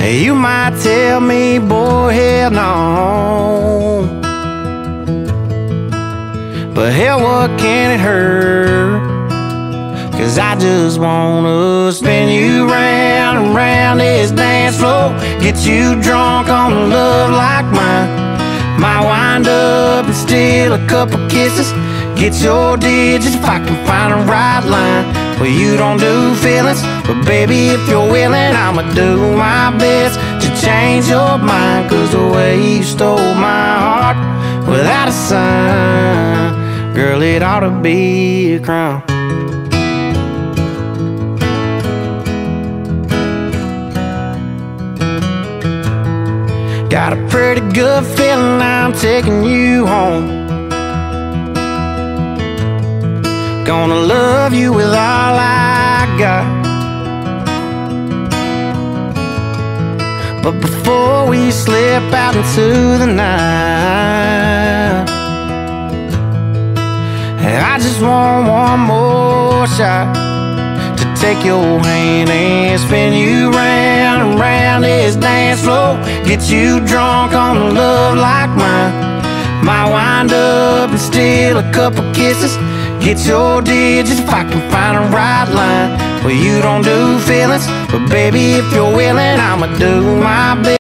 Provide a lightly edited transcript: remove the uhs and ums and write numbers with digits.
You might tell me, boy, hell no, but hell, what can it hurt? 'Cause I just wanna spin you round and round this dance floor, get you drunk on love like mine. Might wind up and steal a couple kisses, get your digits if I can find a right line. Well, you don't do feelings, but baby, if you're willing, I'ma do my best to change your mind. 'Cause the way you stole my heart without a sign, girl, it ought to be a crime. Got a pretty good feeling I'm taking you home. Gonna love you with all I got. But before we slip out into the night, I just want one more shot to take your hand and spin you round and round this dance floor, get you drunk on love like mine. Might wind up and steal a couple kisses, get your digits if I can find a right line. Well, you don't do feelings, but baby, if you're willing, I'ma do my best.